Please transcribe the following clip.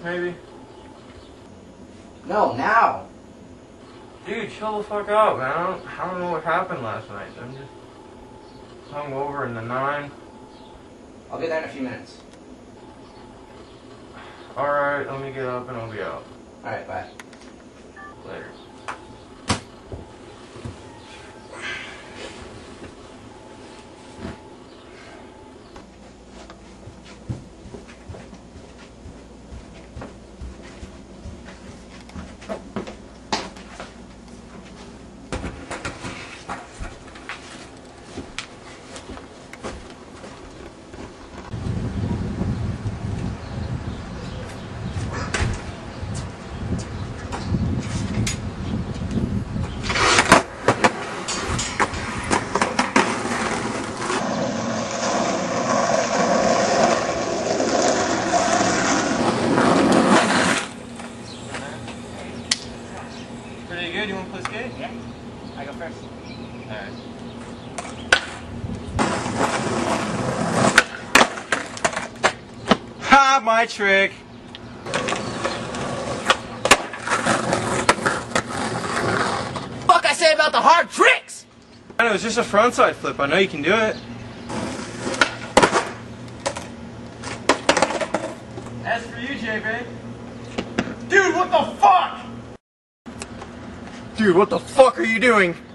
maybe? No, now. Dude, chill the fuck out, man. I don't know what happened last night. I'm just hungover in the 9. I'll be there in a few minutes. Alright, let me get up and I'll be out. Alright, bye. Later. Pretty good. You want to play skate? Yeah. I go first. Alright. Ha! My trick! Fuck I say about the hard tricks! I know, it's just a frontside flip. I know you can do it. That's for you, JB. Dude, what the fuck? Dude, what the fuck are you doing?